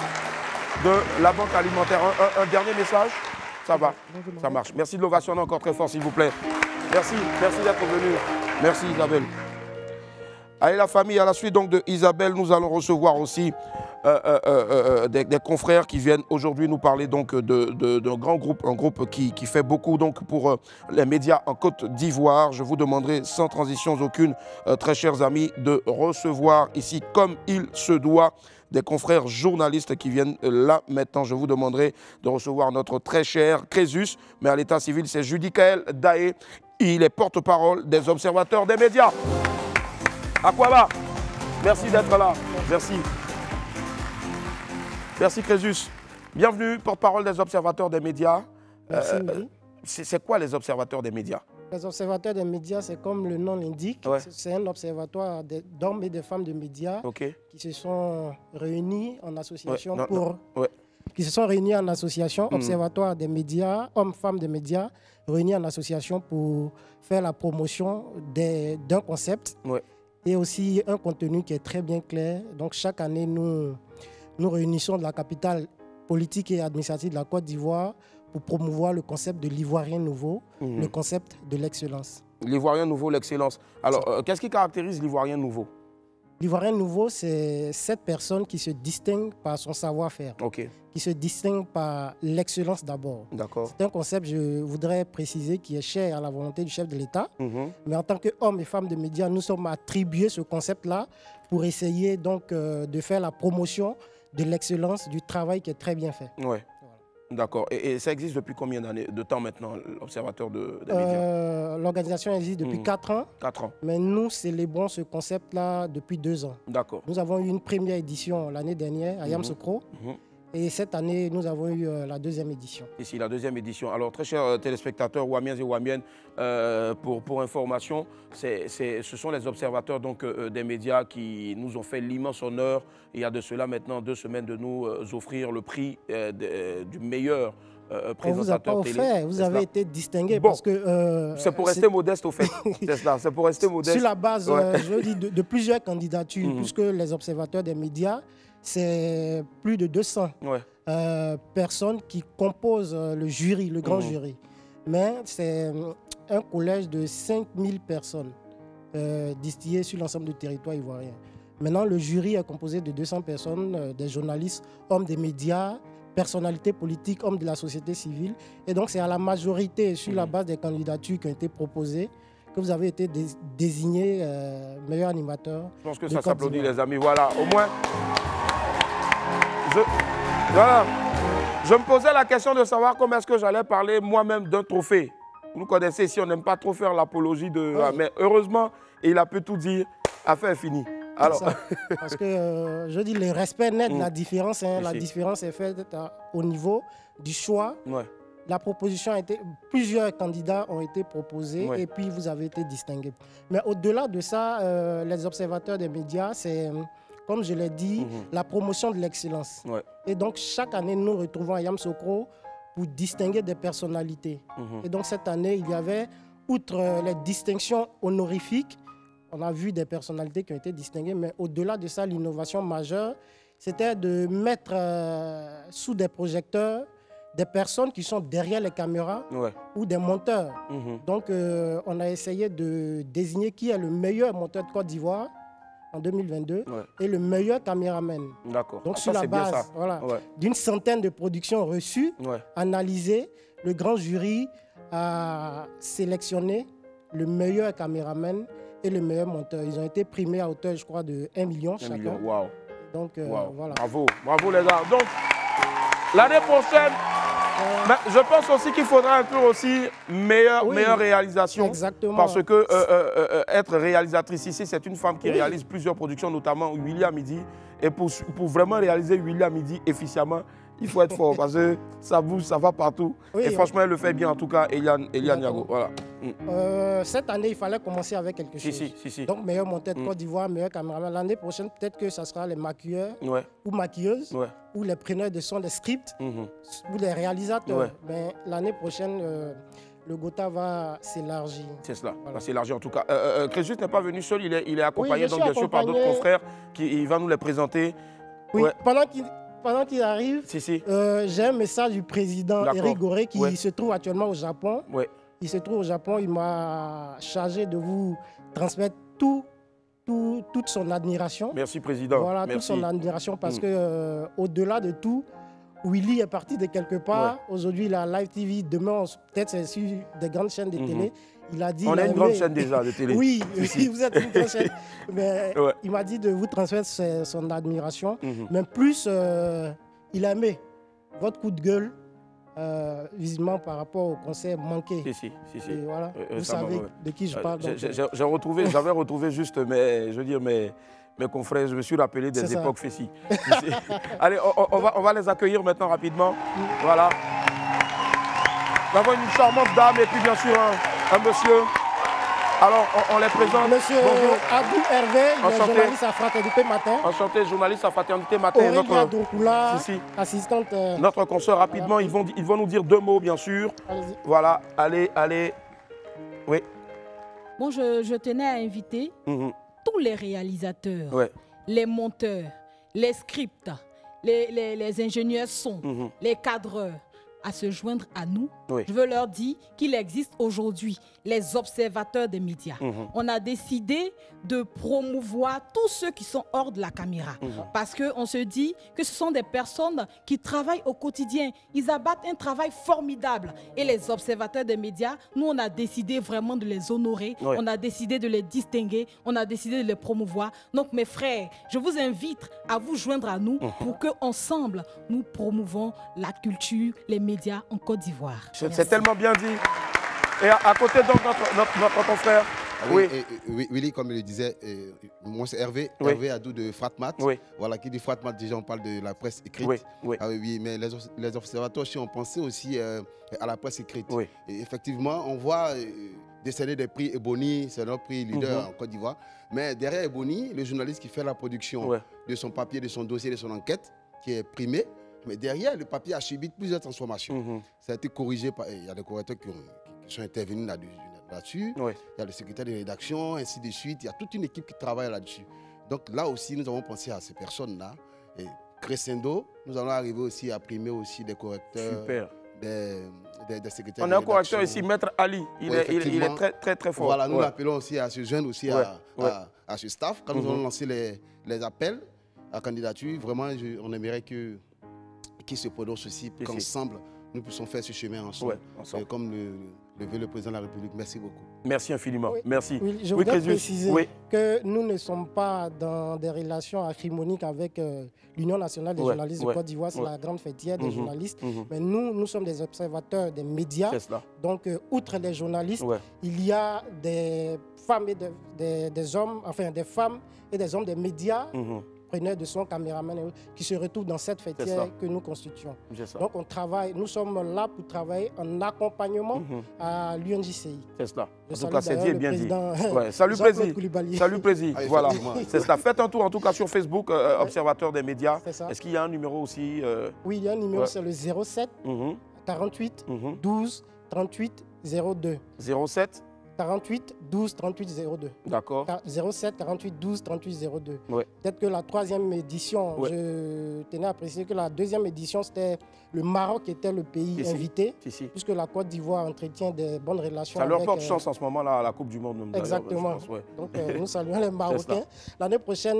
B: de la Banque alimentaire. Un dernier message? Ça va, ça marche. Merci de l'ovation encore très fort s'il vous plaît. Merci d'être venu. Merci Isabelle. Allez la famille, à la suite donc de Isabelle, nous allons recevoir aussi des confrères qui viennent aujourd'hui nous parler donc d'un grand groupe, un groupe qui fait beaucoup donc pour les médias en Côte d'Ivoire. Je vous demanderai sans transition aucune, très chers amis, de recevoir ici comme il se doit des confrères journalistes qui viennent là maintenant. Je vous demanderai de recevoir notre très cher Crésus, mais à l'état civil c'est Judicaël Daé. Il est porte-parole des observateurs des médias. Aquaba, merci d'être là. Merci. Merci Crésus. Bienvenue, porte-parole des observateurs des médias. C'est quoi les observateurs des médias?
I: Les observateurs des médias, c'est comme le nom l'indique.
B: Ouais.
I: C'est un observatoire d'hommes et de femmes de médias qui se sont réunis en association qui se sont réunis en association, observatoire des médias, hommes-femmes des médias, réunis en association pour faire la promotion d'un concept et aussi un contenu qui est très bien clair. Donc chaque année, nous réunissons de la capitale politique et administrative de la Côte d'Ivoire pour promouvoir le concept de l'ivoirien nouveau, le concept de l'excellence.
B: L'ivoirien nouveau, l'excellence. Alors, qu'est-ce qui caractérise l'ivoirien nouveau?
I: L'ivoirien nouveau, c'est cette personne qui se distingue par son savoir-faire, qui se distingue par l'excellence d'abord. C'est un concept, je voudrais préciser, qui est cher à la volonté du chef de l'État. Mais en tant qu'hommes et femmes de médias, nous sommes attribués ce concept-là pour essayer donc de faire la promotion de l'excellence du travail qui est très bien fait.
B: D'accord. Et ça existe depuis combien de temps maintenant, l'Observatoire des médias?
I: L'organisation existe depuis 4 ans.
B: 4 ans.
I: Mais nous célébrons ce concept-là depuis 2 ans.
B: D'accord.
I: Nous avons eu une première édition l'année dernière à Yamoussoukro. Et cette année, nous avons eu la 2e édition.
B: Ici, la 2e édition. Alors, très chers téléspectateurs, Ouamiens et Ouamiennes, pour information, ce sont les observateurs donc, des médias qui nous ont fait l'immense honneur, il y a de cela maintenant 2 semaines, de nous offrir le prix du meilleur présentateur télé.
I: On vous a pas offert, vous avez été distingué parce que...
B: c'est pour rester modeste au fait, c'est cela, c'est pour rester modeste.
I: Sur la base, je dis, de plusieurs candidatures, puisque les observateurs des médias, c'est plus de 200 personnes qui composent le jury, le grand jury. Mais c'est un collège de 5000 personnes distillées sur l'ensemble du territoire ivoirien. Maintenant, le jury est composé de 200 personnes, des journalistes, hommes des médias, personnalités politiques, hommes de la société civile. Et donc, c'est à la majorité, sur la base des candidatures qui ont été proposées, que vous avez été désigné meilleur animateur.
B: Je pense que ça s'applaudit, les amis. Voilà, au moins... Voilà. Je me posais la question de savoir comment est-ce que j'allais parler moi-même d'un trophée. Vous connaissez, si on n'aime pas trop faire l'apologie de... Mais heureusement, il a pu tout dire. Affaire est finie. Alors...
I: Parce que, je dis, le respect naît de la différence. La différence est faite au niveau du choix. La proposition a été... Plusieurs candidats ont été proposés et puis vous avez été distingués. Mais au-delà de ça, les observateurs des médias, c'est... Comme je l'ai dit, la promotion de l'excellence. Et donc, chaque année, nous nous retrouvons à Yamoussoukro pour distinguer des personnalités. Et donc, cette année, il y avait, outre les distinctions honorifiques, on a vu des personnalités qui ont été distinguées, mais au-delà de ça, l'innovation majeure, c'était de mettre sous des projecteurs des personnes qui sont derrière les caméras ou des monteurs. Donc, on a essayé de désigner qui est le meilleur monteur de Côte d'Ivoire en 2022 et le meilleur caméraman. Donc sur la base d'une centaine de productions reçues, analysées, le grand jury a sélectionné le meilleur caméraman et le meilleur monteur. Ils ont été primés à hauteur, je crois, de 1 million chacun. Donc voilà.
B: Bravo, bravo les gars. Donc l'année prochaine, mais je pense aussi qu'il faudra inclure aussi meilleure réalisation.
I: Exactement.
B: Parce que être réalisatrice ici, c'est une femme qui réalise plusieurs productions, notamment William Midi. Et pour vraiment réaliser William Midi efficacement, il faut être fort parce que ça bouge, ça va partout. Et franchement, elle le fait bien en tout cas, Eliane Niago. Voilà.
I: Cette année, il fallait commencer avec quelque chose. Donc, meilleur monteur de Côte d'Ivoire, meilleur caméraman. L'année prochaine, peut-être que ça sera les maquilleurs ou maquilleuses ou les preneurs de son, des scripts ou les réalisateurs. Mais l'année prochaine, le Gotha va s'élargir.
B: C'est cela, va s'élargir en tout cas. Crésus n'est pas venu seul, il est accompagné donc, bien sûr par d'autres confrères qui va nous les présenter.
I: Oui, pendant qu'il arrive, j'ai un message du président Éric Gorée qui se trouve actuellement au Japon. Il se trouve au Japon, il m'a chargé de vous transmettre toute son admiration.
B: Merci Président.
I: Voilà, toute son admiration parce que au-delà de tout, Willy est parti de quelque part. Aujourd'hui, la Live TV, demain, peut-être c'est sur des grandes chaînes de télé. Il a dit,
B: on a une grande chaîne déjà de télé.
I: Oui, vous êtes une grande chaîne. Mais il m'a dit de vous transmettre son admiration. Mais plus, il a aimé votre coup de gueule, visiblement par rapport au concert manqué.
B: Et
I: voilà, vous savez de qui je parle.
B: J'avais retrouvé juste mes confrères, je me suis rappelé des époques Fessi. Allez, on va les accueillir maintenant rapidement. Voilà. Nous avons une charmante dame et puis bien sûr un monsieur. Alors, on les présente.
I: Monsieur Abou Hervé, il est journaliste à Fraternité Matin.
B: Enchanté, journaliste à Fraternité Matin.
I: Aurélia Doukoula, assistante.
B: Notre consoeur, rapidement, ils vont nous dire deux mots, bien sûr. Voilà, allez. Oui.
J: Bon, je tenais à inviter tous les réalisateurs, les monteurs, les scripts, les ingénieurs son, les cadreurs, à se joindre à nous. Je veux leur dire qu'il existe aujourd'hui les observateurs des médias. On a décidé de promouvoir tous ceux qui sont hors de la caméra. Parce qu'on se dit que ce sont des personnes qui travaillent au quotidien. Ils abattent un travail formidable. Et les observateurs des médias, nous, on a décidé vraiment de les honorer. On a décidé de les distinguer. On a décidé de les promouvoir. Donc, mes frères, je vous invite à vous joindre à nous pour qu'ensemble, nous promouvons la culture, les médias en Côte d'Ivoire.
B: C'est tellement bien dit. Et à côté, donc, notre confrère.
K: Oui, Willy, comme il le disait, moi c'est Hervé Adou de Fratmat. Voilà, qui dit Fratmat, déjà on parle de la presse écrite. Oui, mais les observateurs aussi ont pensé aussi à la presse écrite. Et effectivement, on voit décerner des prix Ebony, c'est notre prix leader en Côte d'Ivoire. Mais derrière Ebony, le journaliste qui fait la production de son papier, de son dossier, de son enquête, qui est primé, mais derrière, le papier a subi plusieurs transformations. Ça a été corrigé par... Il y a des correcteurs qui sont intervenus là-dessus. Il y a le secrétaire de rédaction, ainsi de suite. Il y a toute une équipe qui travaille là-dessus. Donc là aussi, nous avons pensé à ces personnes-là. Et crescendo, nous allons arriver aussi à primer aussi des correcteurs.
B: Super.
K: Des secrétaires.
B: On a un correcteur ici, Maître Ali. Il est très, très, très fort.
K: Voilà, nous l'appelons aussi à se joindre aussi à ce staff. Quand nous allons lancer les appels à candidature, vraiment, on aimerait qu'ils se prononcent aussi, qu'ensemble, nous puissions faire ce chemin ensemble. Comme le veut le président de la République. Merci beaucoup.
B: Merci infiniment. Merci.
I: Oui, je voudrais préciser que nous ne sommes pas dans des relations acrimoniques avec l'Union nationale des journalistes de Côte d'Ivoire. C'est la grande fêtière des journalistes. Mais nous sommes des observateurs des médias. Donc, outre les journalistes, il y a des femmes et des hommes, enfin des femmes et des hommes des médias, preneurs de son, caméraman, qui se retrouvent dans cette fêtière que nous constituons. Donc on travaille, nous sommes là pour travailler en accompagnement à l'UNJCI.
B: C'est cela. En tout cas, c'est dit et bien dit. Salut Président. Salut Président. Voilà. C'est cela. Faites un tour en tout cas sur Facebook, Observateur des médias. Est-ce qu'il y a un numéro aussi
I: Oui, il y a un numéro, c'est le 07 48 12 38 02.
B: 07
I: 48 12 38 02.
B: D'accord.
I: 07 48 12 38 02. Peut-être que la troisième édition, je tenais à préciser que la deuxième édition, c'était le Maroc qui était le pays invité, puisque la Côte d'Ivoire entretient des bonnes relations.
B: Ça leur porte chance en ce moment là à la Coupe du Monde.
I: Exactement. Donc nous saluons les Marocains. L'année prochaine,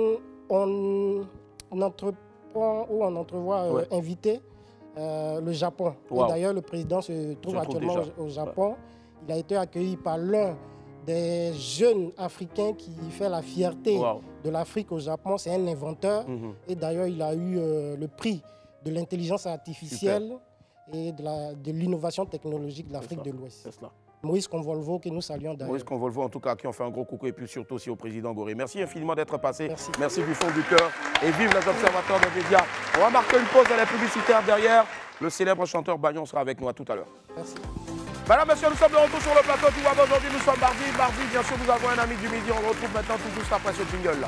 I: on entreprend ou on entrevoit inviter le Japon. D'ailleurs, le président se trouve actuellement au Japon. Il a été accueilli par l'un des jeunes Africains qui fait la fierté de l'Afrique au Japon. C'est un inventeur. Et d'ailleurs, il a eu le prix de l'intelligence artificielle et de l'innovation technologique de l'Afrique de l'Ouest. Maurice Convolvo, que nous saluons d'ailleurs.
B: Maurice Convolvo, en tout cas, qui ont fait un gros coucou, et puis surtout aussi au président Gorée. Merci infiniment d'être passé. Merci du fond du cœur. Et vive les observateurs des médias. On va marquer une pause à la publicitaire derrière. Le célèbre chanteur Bagnon sera avec nous à tout à l'heure.
I: Merci.
B: Madame, monsieur, nous sommes de retour sur le plateau du WAB. Aujourd'hui, nous sommes mardi. Mardi, bien sûr, nous avons un ami du midi. On le retrouve maintenant tout juste après ce jingle-là.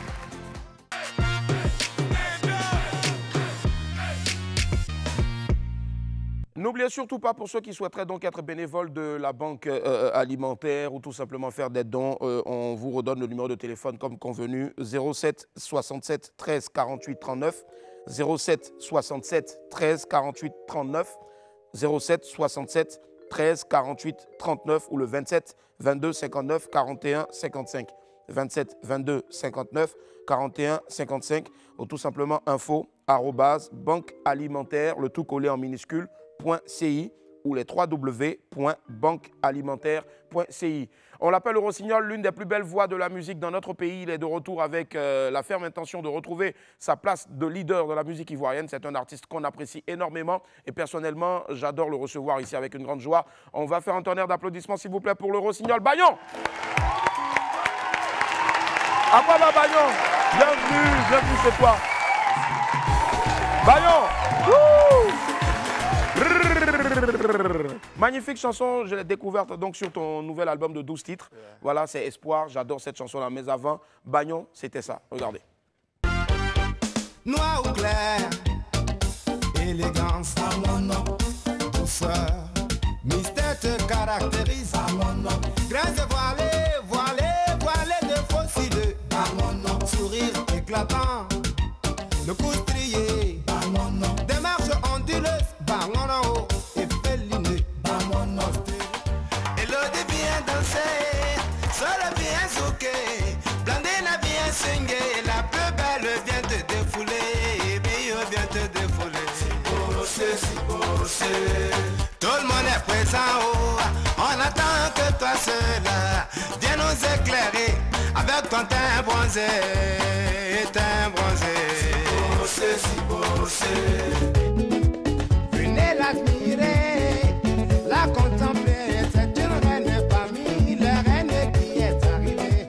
B: N'oubliez surtout pas, pour ceux qui souhaiteraient donc être bénévoles de la banque alimentaire ou tout simplement faire des dons, on vous redonne le numéro de téléphone comme convenu, 07 67 13 48 39, 07 67 13 48 39, 07 67 13 48 39 ou le 27 22 59 41 55. 27 22 59 41 55 ou tout simplement info@banquealimentaire, le tout collé en minuscule, .ci ou les www.banquealimentaire.ci. On l'appelle le Rossignol, l'une des plus belles voix de la musique dans notre pays. Il est de retour avec la ferme intention de retrouver sa place de leader de la musique ivoirienne. C'est un artiste qu'on apprécie énormément et personnellement, j'adore le recevoir ici avec une grande joie. On va faire un tonnerre d'applaudissements s'il vous plaît pour le Rossignol. Bagnon! Ababa Bagnon, bienvenue chez toi. Bagnon! Magnifique chanson, je l'ai découverte donc sur ton nouvel album de 12 titres. Voilà, c'est Espoir, j'adore cette chanson-là. Mais avant, Bagnon, c'était ça. Regardez.
L: Noir ou clair, élégance à mon nom, douceur, mystère te caractérise à mon nom. Graisse voilée, voilée, voilée de fossiles à mon nom. Sourire éclatant, le cou strié à mon nom. Démarche onduleuse, ballon en haut et félinée à mon nom. Elodie bien danser, Sola bien souquer, Blandine a bien swingé, la plus belle vient te défouler, Bio vient te défouler. Si bossé, tout le monde est présent, oh, on attend que toi seul, viens nous éclairer avec ton teint bronzé, teint bronzé. Si bossé, venez l'admirer, la contempler, c'est une reine parmi les reines qui est arrivée.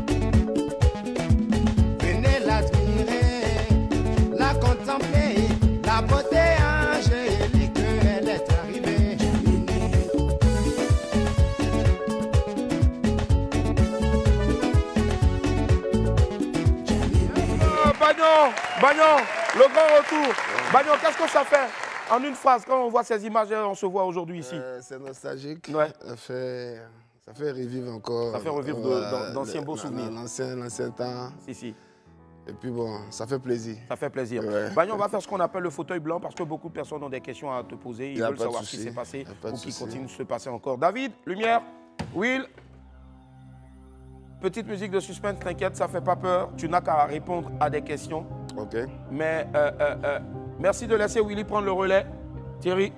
L: Venez l'admirer, la contempler, la beauté angélique, elle est arrivée.
B: Bagnon, le grand retour. Bagnon, qu'est-ce que ça fait en une phrase quand on voit ces images, on se voit aujourd'hui ici?
M: C'est nostalgique.
B: Ouais.
M: Ça fait revivre encore.
B: Ça fait revivre d'anciens beaux souvenirs.
M: L'ancien temps.
B: Si.
M: Et puis bon, ça fait plaisir.
B: Ça fait plaisir.
M: Ouais.
B: Bagnon, on va faire ce qu'on appelle le fauteuil blanc parce que beaucoup de personnes ont des questions à te poser. Ils veulent savoir ce qui s'est passé ou qui continue de se passer encore. David, lumière, Will. Petite musique de suspense, t'inquiète, ça fait pas peur. Tu n'as qu'à répondre à des questions.
M: Ok.
B: Mais merci de laisser Willy prendre le relais. Thierry.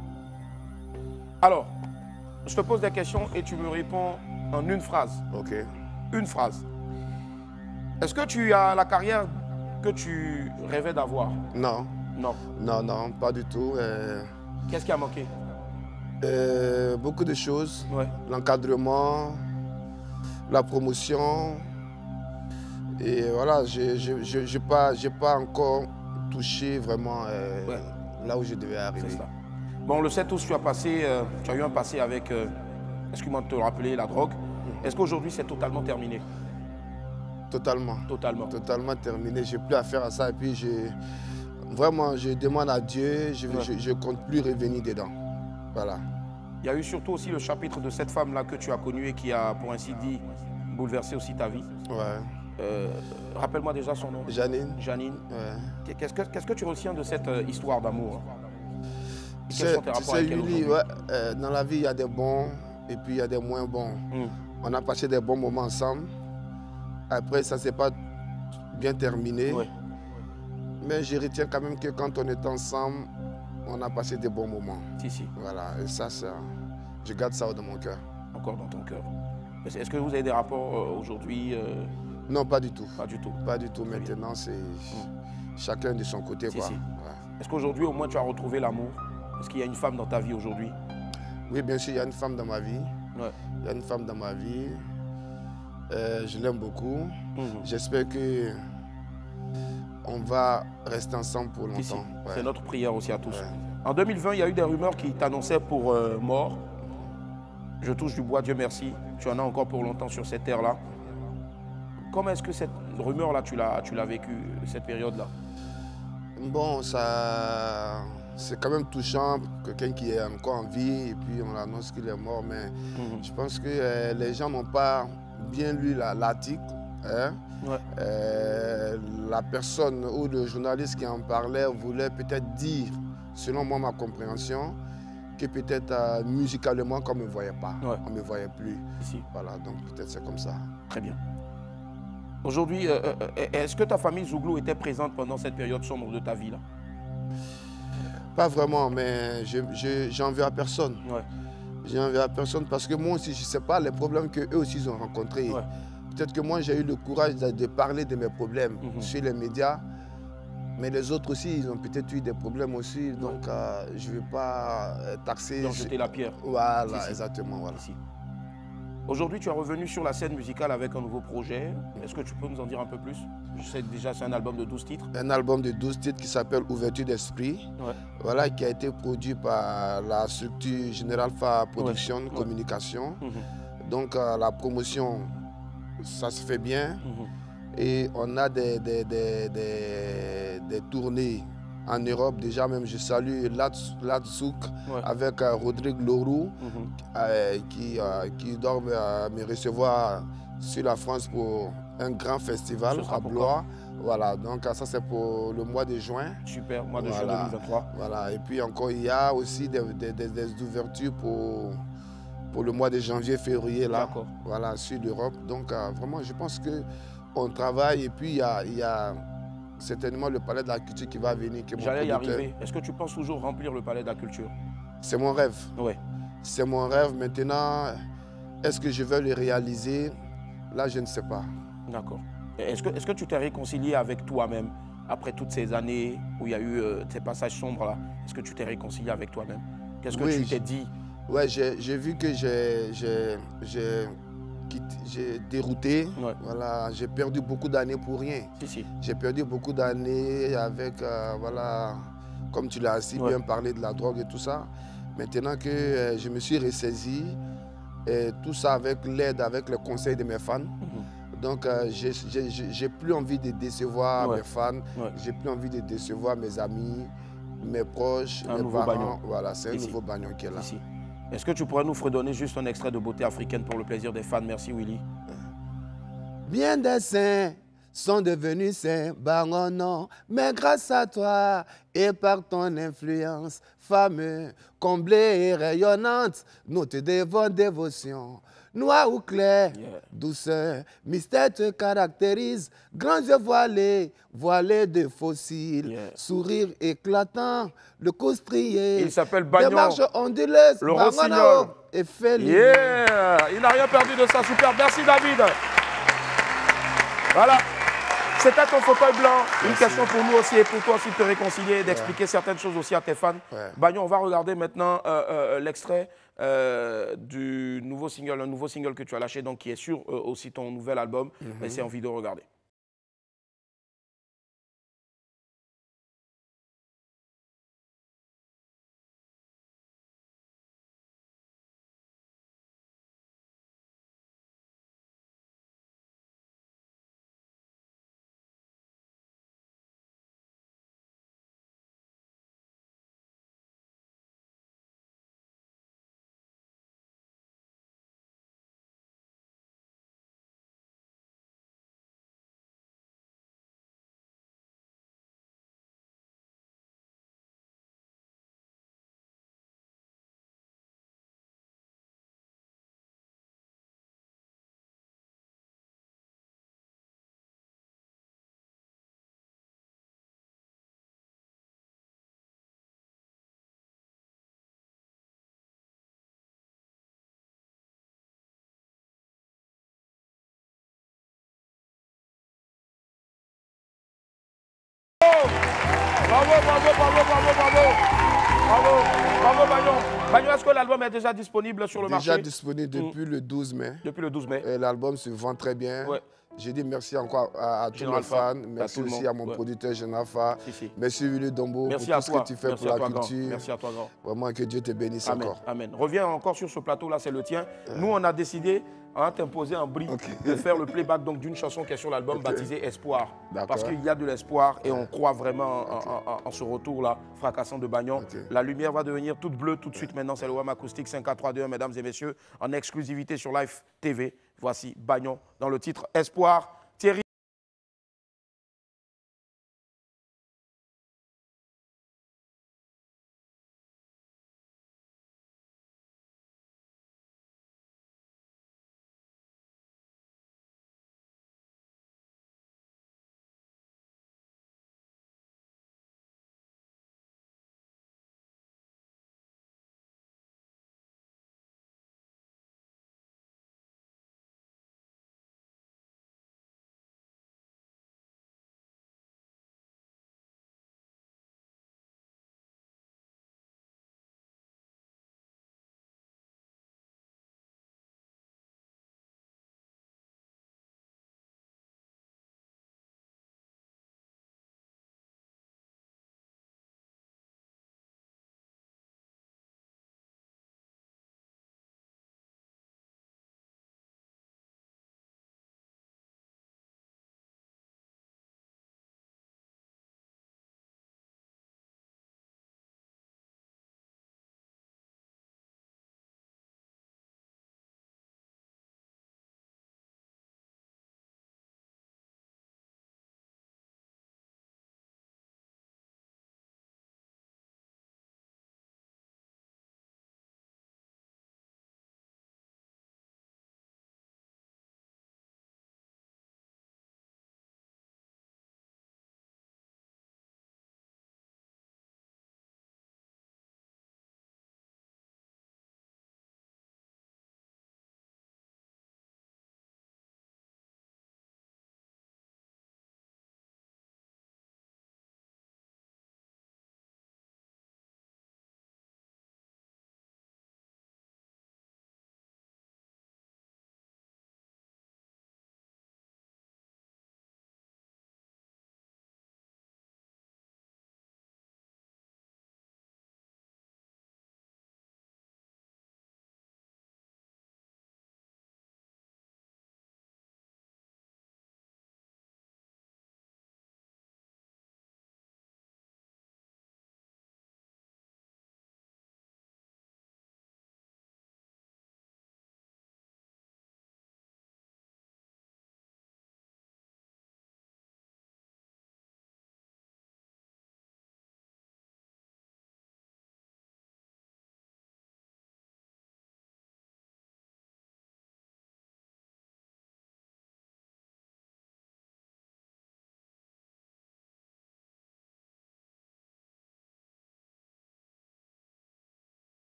B: Alors, je te pose des questions et tu me réponds en une phrase.
M: Ok.
B: Une phrase. Est-ce que tu as la carrière que tu rêvais d'avoir?
M: Non.
B: Non.
M: Non, pas du tout.
B: Qu'est-ce qui a manqué?
M: Beaucoup de choses.
B: Ouais.
M: L'encadrement, la promotion. Et voilà, j'ai pas encore touché vraiment là où je devais arriver.
B: C'est ça. Bon, on le sait tous, tu as eu un passé avec, excuse-moi de te rappeler, la drogue. Est-ce qu'aujourd'hui c'est totalement terminé?
M: Totalement.
B: Totalement.
M: Totalement terminé. J'ai plus affaire à ça et puis vraiment, je demande à Dieu, je ne compte plus revenir dedans. Voilà.
B: Il y a eu surtout aussi le chapitre de cette femme-là que tu as connue et qui a, pour ainsi dire, bouleversé aussi ta vie.
M: Ouais.
B: Rappelle-moi déjà son nom.
M: Janine.
B: Janine.
M: Ouais.
B: Qu'est-ce que tu retiens de cette histoire d'amour?
M: Quels sont tes rapports avec elle aujourd'hui? Dans la vie, il y a des bons et puis il y a des moins bons. On a passé des bons moments ensemble. Après, ça ne s'est pas bien terminé.
B: Ouais.
M: Mais je retiens quand même que quand on est ensemble, on a passé des bons moments.
B: Si.
M: Voilà, et ça, je garde ça dans mon cœur.
B: Encore dans ton cœur. Est-ce que vous avez des rapports aujourd'hui?
M: Non, pas du tout.
B: Pas du tout.
M: Pas du tout. Maintenant, c'est chacun de son côté.
B: Si.
M: Ouais.
B: Est-ce qu'aujourd'hui, au moins, tu as retrouvé l'amour? Est-ce qu'il y a une femme dans ta vie aujourd'hui?
M: Oui, bien sûr, il y a une femme dans ma vie.
B: Ouais.
M: Il y a une femme dans ma vie. Je l'aime beaucoup. J'espère que on va rester ensemble pour longtemps. Ouais.
B: C'est notre prière aussi à tous.
M: Ouais.
B: En 2020, il y a eu des rumeurs qui t'annonçaient pour mort. Je touche du bois, Dieu merci. Tu en as encore pour longtemps sur cette terre-là. Comment est-ce que cette rumeur-là, tu l'as vécue, cette période-là?
M: Bon, c'est quand même touchant, quelqu'un qui est encore en vie et puis on annonce qu'il est mort. Mais je pense que les gens n'ont pas bien lu l'article. Hein?
B: Ouais.
M: La personne ou le journaliste qui en parlait voulait peut-être dire, selon moi, ma compréhension, que peut-être musicalement, qu'on ne me voyait pas.
B: Ouais.
M: On ne me voyait plus.
B: Ici.
M: Voilà, donc peut-être c'est comme ça.
B: Très bien. Aujourd'hui, est-ce que ta famille Zouglou était présente pendant cette période sombre de ta vie là?
M: Pas vraiment, mais j'en veux à personne.
B: Ouais.
M: J'en veux à personne parce que moi aussi, je ne sais pas les problèmes qu'eux aussi ils ont rencontrés.
B: Ouais.
M: Peut-être que moi, j'ai eu le courage de parler de mes problèmes sur les médias, mais les autres aussi, ils ont peut-être eu des problèmes aussi. Donc, je ne vais pas taxer.
B: Ils ont jeté la pierre.
M: Voilà, exactement. Voilà.
B: Ici. Aujourd'hui, tu es revenu sur la scène musicale avec un nouveau projet. Est-ce que tu peux nous en dire un peu plus? Je sais déjà, c'est un album de 12 titres.
M: Un album de 12 titres qui s'appelle Ouverture d'esprit. Ouais. Voilà, qui a été produit par la structure Général Fa Production, Communication. Donc, la promotion, ça se fait bien. Et on a des tournées en Europe. Déjà, même, je salue Latsouk avec Rodrigue Leroux qui doit me recevoir sur la France pour un grand festival à Blois. Voilà, donc ça c'est pour le mois de juin.
B: Super, mois de juin 2023.
M: Voilà, et puis encore, il y a aussi des ouvertures pour le mois de janvier, février, là, voilà, sur l'Europe. Donc vraiment, je pense qu'on travaille et puis il y a certainement le Palais de la Culture qui va venir.
B: J'allais y arriver. Est-ce que tu penses toujours remplir le Palais de la Culture?
M: C'est mon rêve.
B: Oui.
M: C'est mon rêve. Maintenant, est-ce que je vais le réaliser? Là, je ne sais pas.
B: D'accord. Est-ce que tu t'es réconcilié avec toi-même après toutes ces années où il y a eu ces passages sombres-là? Est-ce que tu t'es réconcilié avec toi-même? Qu'est-ce que tu t'es dit?
M: Oui, j'ai vu que j'ai dérouté. Voilà, j'ai perdu beaucoup d'années pour rien. J'ai perdu beaucoup d'années avec, voilà, comme tu l'as si bien parlé de la drogue et tout ça. Maintenant que je me suis ressaisi, et tout ça avec l'aide, avec le conseil de mes fans. Donc, j'ai plus envie de décevoir mes fans, j'ai plus envie de décevoir mes amis, mes proches, mes parents. Voilà, c'est un nouveau Bagnon qui est là.
B: Est-ce que tu pourrais nous fredonner juste un extrait de Beauté africaine pour le plaisir des fans? Merci, Willy.
M: Bien des saints sont devenus saints, Bagnon non, mais grâce à toi et par ton influence, femme comblée et rayonnante, nous te devons dévotion. Noir ou clair, douceur, mystère te caractérise, grands yeux voilés, voilés de fossiles, sourire éclatant, le cou strié.
B: Il s'appelle Bagnon.
M: Démarche onduleuse,
B: le rossignol.
M: Et fait
B: il n'a rien perdu de ça, super. Merci David. Voilà. C'était ton fauteuil blanc. Une question pour nous aussi et pour toi aussi de te réconcilier, d'expliquer certaines choses aussi à tes fans. Bagnon, on va regarder maintenant l'extrait du nouveau single, un nouveau single que tu as lâché, donc qui est sur aussi ton nouvel album. Mais c'est en vidéo, regardez. Bravo, bravo, bravo, bravo, bravo. Bravo, bravo Bagnon. Bagnon, est-ce que l'album est déjà disponible sur le marché?
M: Déjà disponible depuis le 12 mai.
B: Depuis le 12 mai.
M: L'album se vend très bien. J'ai dit merci encore à tous mes fans. Merci aussi à mon producteur Général Fa. Merci Willy Dombo pour tout ce que tu fais pour la culture.
B: Merci à toi, grand.
M: Vraiment que Dieu te bénisse encore.
B: Amen. Reviens encore sur ce plateau-là, c'est le tien. Nous, on a décidé à t'imposer un bris de faire le playback d'une chanson qui est sur l'album baptisée Espoir. Parce qu'il y a de l'espoir et on croit vraiment en ce retour-là fracassant de Bagnon. La lumière va devenir toute bleue tout de suite maintenant. C'est le WAM Acoustique 5 4 3 2 1, mesdames et messieurs, en exclusivité sur Live TV. Voici Bagnon dans le titre Espoir. Thierry.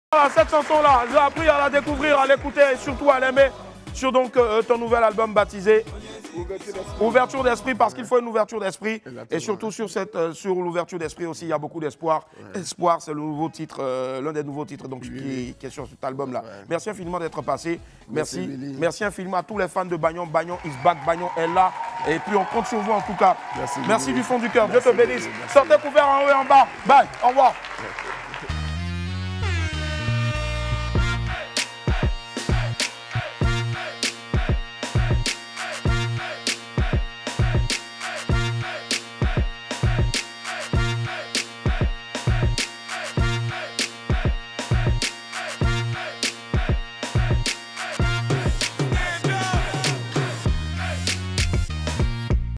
B: Voilà, cette chanson-là, j'ai appris à la découvrir, à l'écouter et surtout à l'aimer sur donc, ton nouvel album baptisé Ouverture d'esprit, parce qu'il faut une ouverture d'esprit. Et surtout sur l'ouverture d'esprit aussi, il y a beaucoup d'espoir. Ouais. Espoir, c'est le nouveau titre, l'un des nouveaux titres donc, qui est sur cet album-là. Ouais. Merci infiniment d'être passé. Merci infiniment à tous les fans de Bagnon. Bagnon is back, Bagnon est là. Et puis on compte sur vous en tout cas. Merci du fond du cœur. Dieu te bénisse. Sortez couverts en haut et en bas. Bye, au revoir. Ouais.